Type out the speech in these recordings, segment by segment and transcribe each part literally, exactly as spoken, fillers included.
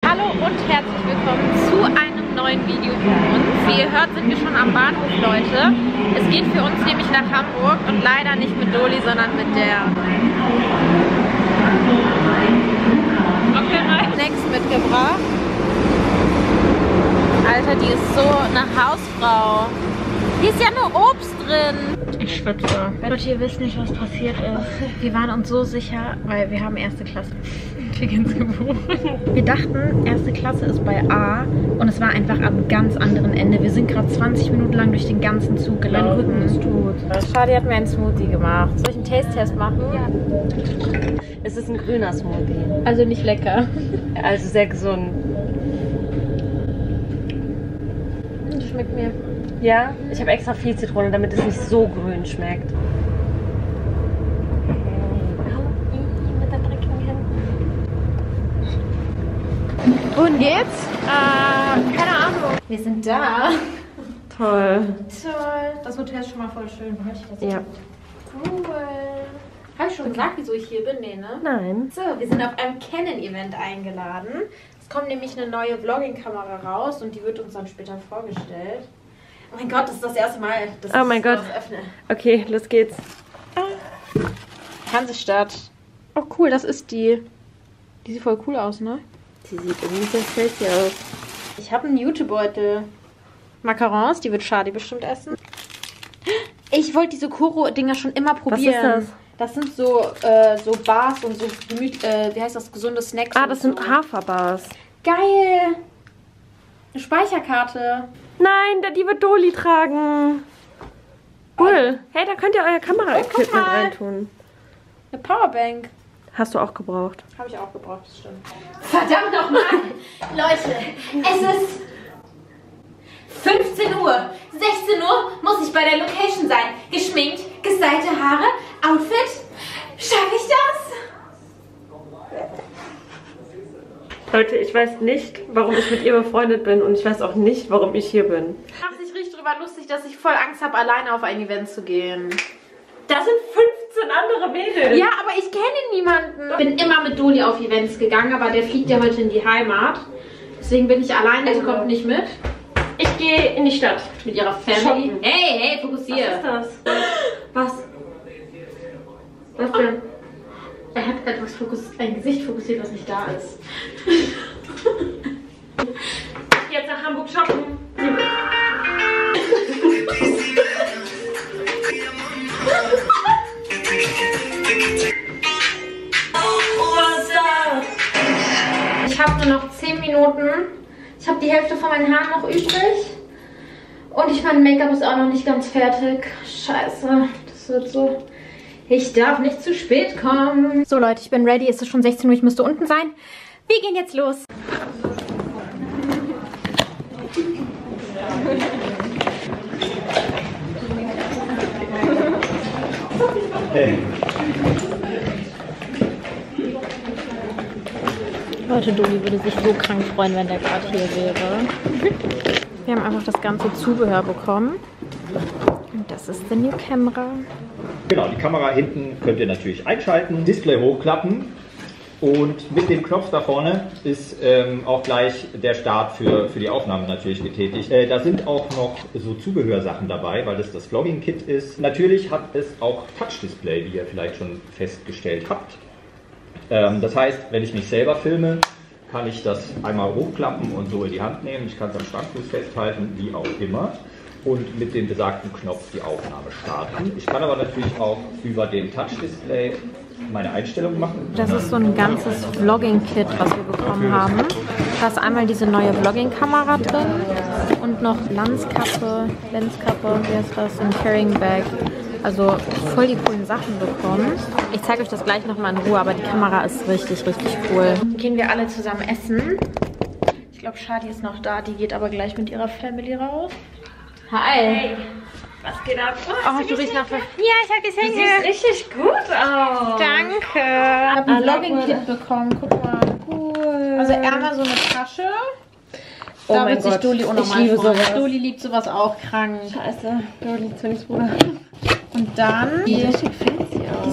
Hallo und herzlich willkommen zu einem neuen Video von uns. Wie ihr hört, sind wir schon am Bahnhof, Leute. Es geht für uns nämlich nach Hamburg und leider nicht mit Doli, sondern mit der Snacks mitgebracht. Alter, die ist so eine Hausfrau. Hier ist ja nur Obst drin. Ich schwitze. Leute, ihr wisst nicht, was passiert ist. Wir waren uns so sicher, weil wir haben erste Klasse Tickets gebucht. Wir dachten, erste Klasse ist bei A und es war einfach am ganz anderen Ende. Wir sind gerade zwanzig Minuten lang durch den ganzen Zug gelaufen. Mein Rücken ist tot. Schade, hat mir einen Smoothie gemacht. Soll ich einen Taste-Test machen? Ja. Es ist ein grüner Smoothie. Also nicht lecker. Also sehr gesund. Das schmeckt mir. Ja, ich habe extra viel Zitrone, damit es nicht so grün schmeckt. Mit der dreckigen Hand. Und jetzt? Äh, keine Ahnung. Wir sind da. Toll. Toll. Das Hotel ist schon mal voll schön. Das Ja. Cool. Habe ich schon gesagt, wieso ich hier bin? Nee, ne? Nein. So, wir sind auf einem Canon-Event eingeladen. Es kommt nämlich eine neue Vlogging-Kamera raus und die wird uns dann später vorgestellt. Oh mein Gott, das ist das erste Mal, dass oh mein ich Gott. das öffne. Okay, los geht's. Hansestadt. Oh cool, das ist die. Die sieht voll cool aus, ne? Sie sieht irgendwie sehr fancy aus. Ich habe einen Jutebeutel. Macarons, die wird Shadi bestimmt essen. Ich wollte diese Koro-Dinger schon immer probieren. Was ist das? Das sind so, äh, so Bars und so Gemüt, äh, wie heißt das, gesunde Snacks. Ah, das so. sind Haferbars. Geil! Eine Speicherkarte. Nein, die wird Doli tragen. Cool. Hey, da könnt ihr euer Kamera-Equipment Oh, reintun. Eine Powerbank. Hast du auch gebraucht? Habe ich auch gebraucht, das stimmt. Verdammt nochmal! Leute, es ist fünfzehn Uhr. sechzehn Uhr muss ich bei der Location sein. Geschminkt, gestylte Haare, Outfit. Schaffe ich das? Leute, ich weiß nicht, warum ich mit ihr befreundet bin und ich weiß auch nicht, warum ich hier bin. Macht sich richtig drüber lustig, dass ich voll Angst habe, alleine auf ein Event zu gehen. Da sind fünfzehn andere Mädels. Ja, aber ich kenne niemanden. Ich bin immer mit Doli auf Events gegangen, aber der fliegt ja heute in die Heimat. Deswegen bin ich alleine, sie kommt nicht mit. Ich gehe in die Stadt. Mit ihrer Family. Shoppen. Hey, hey, fokussier. Was ist das? Was? Was denn? Er hat etwas fokussiert, ein Gesicht fokussiert, was nicht da ist. Jetzt nach Hamburg shoppen. Ich habe nur noch zehn Minuten. Ich habe die Hälfte von meinen Haaren noch übrig. Und ich mein Make-up ist auch noch nicht ganz fertig. Scheiße, das wird so... Ich darf nicht zu spät kommen. So Leute, ich bin ready. Es ist schon sechzehn Uhr, ich müsste unten sein. Wir gehen jetzt los. Hey. Leute, Doli würde sich so krank freuen, wenn der gerade hier wäre. Wir haben einfach das ganze Zubehör bekommen. Und das ist die New Camera. Genau, die Kamera hinten könnt ihr natürlich einschalten, Display hochklappen und mit dem Knopf da vorne ist ähm, auch gleich der Start für, für die Aufnahme natürlich getätigt. Äh, da sind auch noch so Zubehörsachen dabei, weil das das Vlogging-Kit ist. Natürlich hat es auch Touch-Display, wie ihr vielleicht schon festgestellt habt. Ähm, das heißt, wenn ich mich selber filme, kann ich das einmal hochklappen und so in die Hand nehmen. Ich kann es am Schrankfuß festhalten, wie auch immer. Und mit dem besagten Knopf die Aufnahme starten. Ich kann aber natürlich auch über den Touch-Display meine Einstellungen machen. Das ist so ein ganzes Vlogging-Kit, was wir bekommen haben. Da ist einmal diese neue Vlogging-Kamera drin und noch Lenzkappe, Lenzkappe, wie heißt das, ein Carrying-Bag. Also voll die coolen Sachen bekommen. Ich zeige euch das gleich nochmal in Ruhe, aber die Kamera ist richtig, richtig cool. Gehen wir alle zusammen essen. Ich glaube, Shadi ist noch da, die geht aber gleich mit ihrer Family raus. Hi. Hey, was geht ab? Oh, du riechst nach... Ja, ich habe gesehen. Du siehst richtig gut aus. Danke. Ich habe ein Vlogging-Kit bekommen. Guck mal. Cool. Also einmal so eine Tasche. Oh da mein wird sich Gott. Doli unnormal Ich liebe freuen. sowas. Doli liebt sowas auch krank. Scheiße, Doli Zwillingsbruder. Und dann... Die sieht fancy aus. Die ist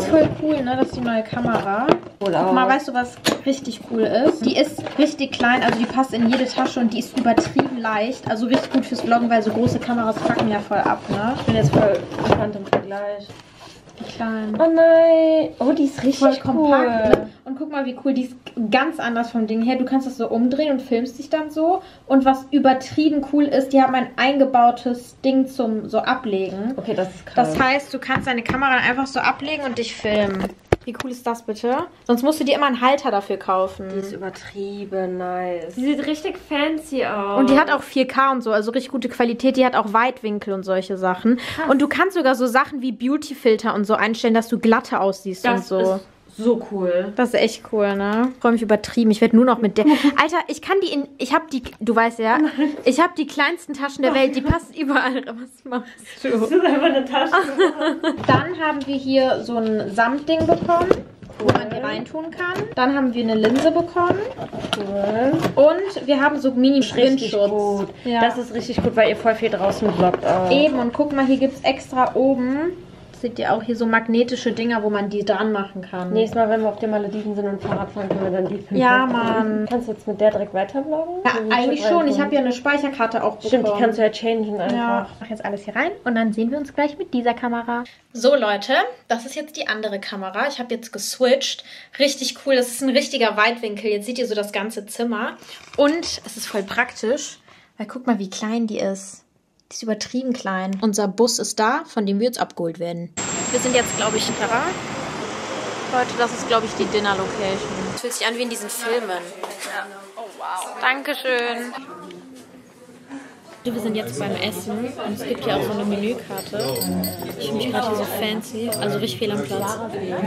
ist voll cool, ne? Das ist die neue Kamera. Guck mal, weißt du, was richtig cool ist? Die ist richtig klein, also die passt in jede Tasche und die ist übertrieben leicht. Also richtig gut fürs Vloggen, weil so große Kameras packen ja voll ab, ne? Ich bin jetzt voll gespannt im Vergleich. Die kleinen. Oh nein. Oh, die ist richtig voll cool. kompakt. Ne? Und guck mal, wie cool. Die ist ganz anders vom Ding her. Du kannst das so umdrehen und filmst dich dann so. Und was übertrieben cool ist, die haben ein eingebautes Ding zum so ablegen. Okay, das ist krass. Das heißt, du kannst deine Kamera einfach so ablegen und dich filmen. Wie cool ist das bitte? Sonst musst du dir immer einen Halter dafür kaufen. Die ist übertrieben nice. Die sieht richtig fancy aus. Und die hat auch vier K und so, also richtig gute Qualität. Die hat auch Weitwinkel und solche Sachen. Krass. Und du kannst sogar so Sachen wie Beauty-Filter und so einstellen, dass du glatter aussiehst das und so. Ist so cool. Das ist echt cool, ne? Ich freue mich übertrieben. Ich werde nur noch mit der... Alter, ich kann die in... Ich habe die... Du weißt ja, ich habe die kleinsten Taschen der Welt. Die passen überall. Was machst du? Das ist einfach eine Tasche. Dann haben wir hier so ein Samtding bekommen, wo man die reintun kann. Dann haben wir eine Linse bekommen. Cool. Und wir haben so Mini-Windschutz. Gut. Ja. Das ist richtig gut, weil ihr voll viel draußen vloggt auch. Eben, und guck mal, hier gibt es extra oben... Seht ihr auch hier so magnetische Dinger, wo man die dran machen kann. Nächstes Mal, wenn wir auf den Malediven sind und Fahrrad fahren, können wir dann die filmen. Ja, Mann. Kannst du jetzt mit der direkt weiter vloggen? Ja, eigentlich schon. Ich habe ja eine Speicherkarte auch bekommen. Stimmt, die kannst du ja changen einfach. Ja. Ich mache jetzt alles hier rein und dann sehen wir uns gleich mit dieser Kamera. So Leute, das ist jetzt die andere Kamera. Ich habe jetzt geswitcht. Richtig cool. Das ist ein richtiger Weitwinkel. Jetzt seht ihr so das ganze Zimmer. Und es ist voll praktisch, weil guck mal, wie klein die ist. Die ist übertrieben klein. Unser Bus ist da, von dem wir jetzt abgeholt werden. Wir sind jetzt, glaube ich, da. Leute, das ist, glaube ich, die Dinner-Location. Das fühlt sich an wie in diesen Filmen. Ja. Oh, wow. Dankeschön. Wir sind jetzt beim Essen und es gibt hier auch so eine Menükarte. Ich fühle mich gerade hier so fancy, also richtig viel am Platz.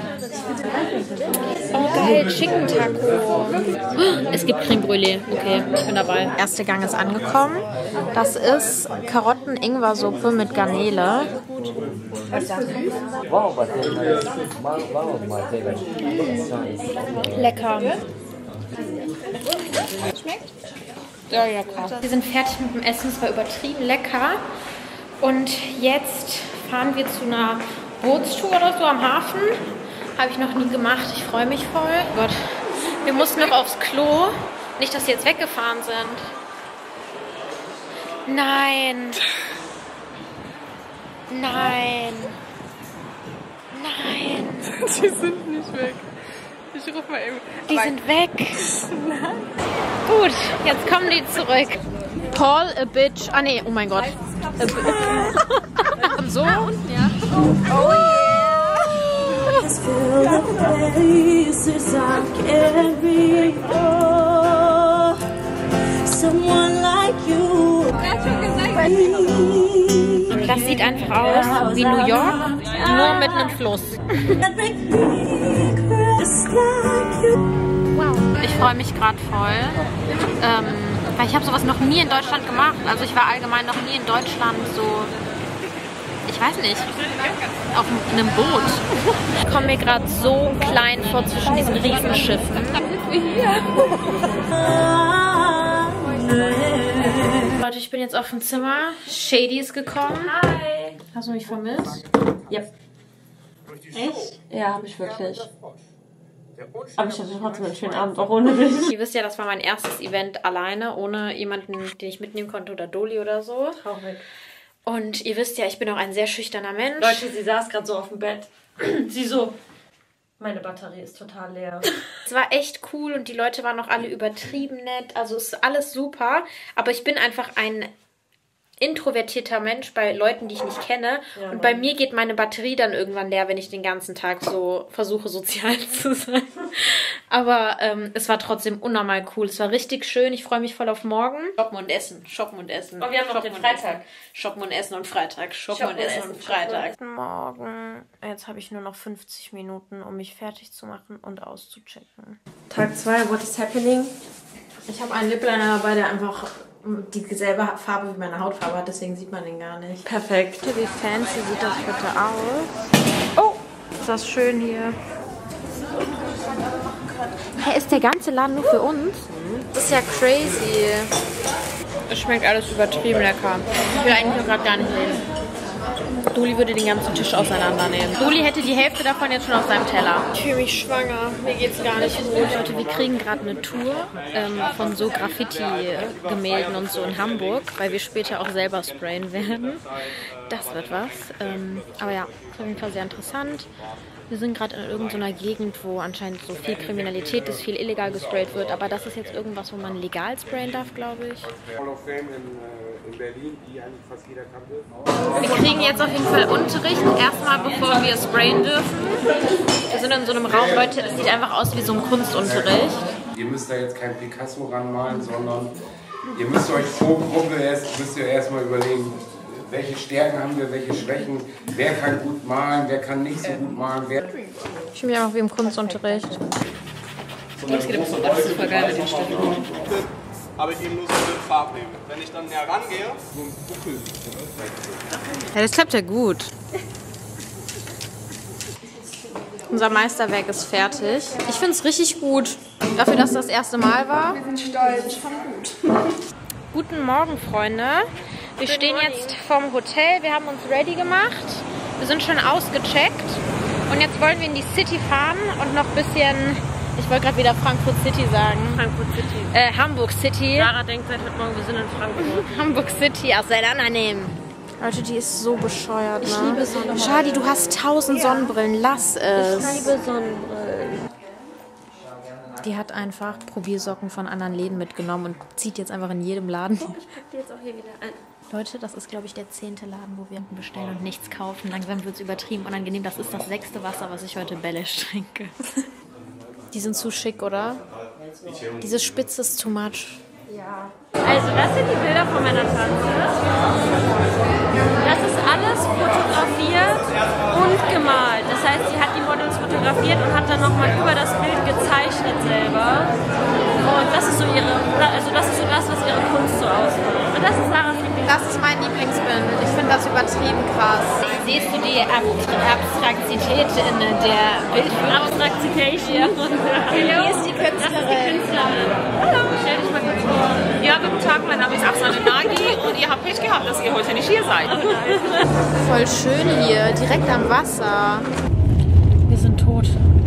Oh geil, Chicken Taco. Es gibt Creme Brûlée, okay, ich bin dabei. Der erste Gang ist angekommen. Das ist Karotten-Ingwer-Suppe mit Garnele. Lecker. Schmeckt? Ja, ja, krass. Wir sind fertig mit dem Essen, es war übertrieben lecker. Und jetzt fahren wir zu einer Bootstour oder so am Hafen. Habe ich noch nie gemacht, ich freue mich voll. Oh Gott, wir mussten noch aufs Klo. Nicht, dass sie jetzt weggefahren sind. Nein. Nein. Nein. Die sind nicht weg. Ich ruf mal eben. Die sind weg. Gut, jetzt kommen die zurück. Paul a bitch. Ah nee, oh mein Gott. So? Ja. Oh yeah. Das sieht einfach aus wie New York, nur mit einem Fluss. Wow. Ich freue mich gerade voll, ähm, weil ich habe sowas noch nie in Deutschland gemacht. Also ich war allgemein noch nie in Deutschland so, ich weiß nicht, auf einem Boot. Ich komme mir gerade so klein vor zwischen diesen Riesenschiffen. Leute, ich bin jetzt auf dem Zimmer. Shady ist gekommen. Hi. Hast du mich vermisst? Ja. Echt? Ja, habe ich wirklich. Aber ich hatte trotzdem einen schönen Abend, auch ohne dich. Ihr wisst ja, das war mein erstes Event alleine, ohne jemanden, den ich mitnehmen konnte oder Doli oder so. Traurig. Und ihr wisst ja, ich bin auch ein sehr schüchterner Mensch. Leute, sie saß gerade so auf dem Bett. Sie so, meine Batterie ist total leer. Es war echt cool und die Leute waren auch alle übertrieben nett. Also es ist alles super. Aber ich bin einfach ein introvertierter Mensch bei Leuten, die ich nicht kenne. Ja, und bei mir geht meine Batterie dann irgendwann leer, wenn ich den ganzen Tag so versuche, sozial zu sein. Aber ähm, es war trotzdem unnormal cool. Es war richtig schön. Ich freue mich voll auf morgen. Shoppen und essen. Shoppen und essen. Und wir haben noch den Freitag. Shoppen und essen und Freitag. Shoppen, Shoppen und essen und Freitag. Morgen. Jetzt habe ich nur noch fünfzig Minuten, um mich fertig zu machen und auszuchecken. Tag zwei, what is happening? Ich habe einen Lip Liner dabei, der einfach dieselbe Farbe wie meine Hautfarbe hat, deswegen sieht man den gar nicht. Perfekt. Wie fancy sieht das bitte aus? Oh, ist das schön hier. Hey, ist der ganze Laden nur für uns? Das ist ja crazy. Es schmeckt alles übertrieben lecker. Ich will eigentlich auch gerade gar nicht reden. Doli würde den ganzen Tisch auseinandernehmen. Doli hätte die Hälfte davon jetzt schon auf seinem Teller. Ich fühle mich schwanger. Mir geht's gar nicht gut. Leute, wir kriegen gerade eine Tour ähm, von so Graffiti-Gemälden und so in Hamburg, weil wir später auch selber sprayen werden. Das wird was. Ähm, aber ja, ist auf jeden Fall sehr interessant. Wir sind gerade in irgendeiner Gegend, wo anscheinend so viel Kriminalität ist, viel illegal gesprayt wird. Aber das ist jetzt irgendwas, wo man legal sprayen darf, glaube ich. In Berlin, die eigentlich fast jeder kannte. Wir kriegen jetzt auf jeden Fall Unterricht, erstmal bevor wir sprayen dürfen. Wir sind in so einem Raum, Leute, es sieht einfach aus wie so ein Kunstunterricht. Ihr müsst da jetzt kein Picasso ranmalen, sondern ihr müsst euch pro Gruppe erst, müsst ihr erstmal überlegen, welche Stärken haben wir, welche Schwächen, wer kann gut malen, wer kann nicht so gut malen. Wer Ich fühle mich einfach wie im Kunstunterricht. Das geht aber das ist super geil mit den Stiften. Habe ich eben nur so eine Farbe. Wenn ich dann näher rangehe, so ein Buckel. Ja, das klappt ja gut. Unser Meisterwerk ist fertig. Ich finde es richtig gut. Dafür, dass das das erste Mal war. Wir sind stolz. Schon gut. Guten Morgen, Freunde. Wir stehen jetzt vorm Hotel. Wir haben uns ready gemacht. Wir sind schon ausgecheckt. Und jetzt wollen wir in die City fahren und noch ein bisschen... Ich wollte gerade wieder Frankfurt City sagen. Frankfurt City. Äh, Hamburg City. Sarah denkt seit heute Morgen, wir sind in Frankfurt. Hamburg City auseinandernehmen. Leute, die ist so bescheuert, ne? Ich liebe Sonnenbrillen. Schadi, du hast tausend Sonnenbrillen. Lass es. Ich liebe Sonnenbrillen. Die hat einfach Probiersocken von anderen Läden mitgenommen und zieht jetzt einfach in jedem Laden. Ich pack die jetzt auch hier wieder ein. Leute, das ist, glaube ich, der zehnte Laden, wo wir bestellen und nichts kaufen. Langsam wird es übertrieben unangenehm. Das ist das sechste Wasser, was ich heute Bellisch trinke. Die sind zu schick, oder? Diese Spitze ist too much. Ja. Also das sind die Bilder von meiner Tante. Das ist alles fotografiert und gemalt. Das heißt, sie hat die Models fotografiert und hat dann nochmal über das Bild gezeichnet selber. Und das ist so ihre, also das ist so das, was ihre Kunst so ausmacht. Und das ist Sarahs Lieblings. Das ist mein Lieblingsbild. Ich finde das übertrieben krass. Siehst du die Abstraktität in der Bildführung? Abstraktitation. Hier ist die Künstlerin. Das ist die Künstlerin. Hallo, stell dich mal kurz vor. Ja, guten Tag, mein Name ist Afsane Nagi und ihr habt Pech gehabt, dass ihr heute nicht hier seid. Voll schön hier, direkt am Wasser. Wir sind tot.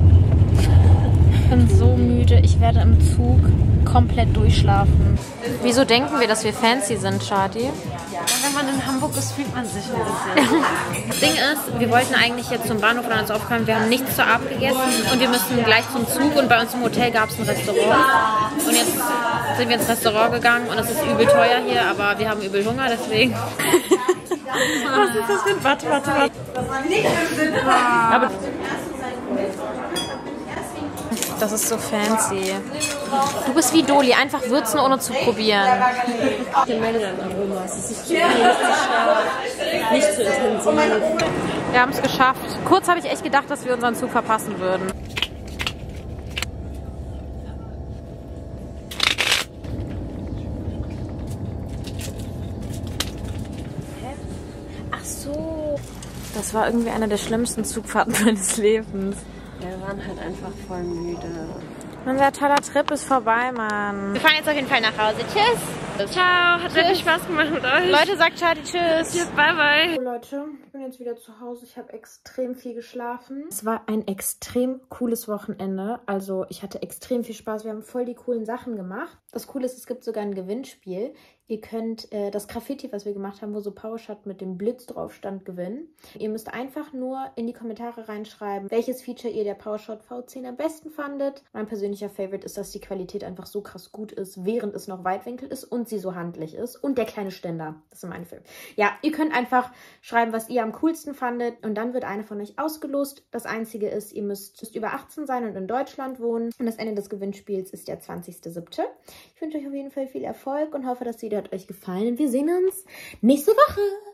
Ich bin so müde, ich werde im Zug komplett durchschlafen. Wieso denken wir, dass wir fancy sind, Shadi? Wenn man in Hamburg ist, fühlt man sich ein bisschen. Das Ding ist, wir wollten eigentlich jetzt zum Bahnhof und uns aufkommen. Wir haben nichts zur Abend gegessen und wir müssen gleich zum Zug und bei uns im Hotel gab es ein Restaurant. Und jetzt sind wir ins Restaurant gegangen und es ist übel teuer hier, aber wir haben übel Hunger, deswegen. Was ist das für ein... Warte, warte, warte. Aber das ist so fancy. Du bist wie Doli, einfach würzen ohne zu probieren. die Melon-Aroma. Es ist nicht zu viel, nicht zu stark, nicht zu intensiv. Wir haben es geschafft. Kurz habe ich echt gedacht, dass wir unseren Zug verpassen würden. Ach so. Das war irgendwie eine der schlimmsten Zugfahrten meines Lebens. Wir waren halt einfach voll müde. Unser toller Trip ist vorbei, Mann. Wir fahren jetzt auf jeden Fall nach Hause. Tschüss. Ciao, hat wirklich Spaß gemacht mit euch. Leute, sagt Shadi tschüss. Tschüss, bye bye. So Leute, ich bin jetzt wieder zu Hause. Ich habe extrem viel geschlafen. Es war ein extrem cooles Wochenende. Also ich hatte extrem viel Spaß. Wir haben voll die coolen Sachen gemacht. Das Coole ist, es gibt sogar ein Gewinnspiel. Ihr könnt äh, das Graffiti, was wir gemacht haben, wo so Powershot mit dem Blitz drauf stand, gewinnen. Ihr müsst einfach nur in die Kommentare reinschreiben, welches Feature ihr der Powershot V zehn am besten fandet. Mein persönlicher Favorite ist, dass die Qualität einfach so krass gut ist, während es noch Weitwinkel ist und sie so handlich ist. Und der kleine Ständer. Das sind meine Favorite. Ja, ihr könnt einfach schreiben, was ihr am coolsten fandet. Und dann wird eine von euch ausgelost. Das Einzige ist, ihr müsst, müsst über achtzehn sein und in Deutschland wohnen. Und das Ende des Gewinnspiels ist der zwanzigster siebte Ich wünsche euch auf jeden Fall viel Erfolg und hoffe, das Video hat euch gefallen. Wir sehen uns nächste Woche.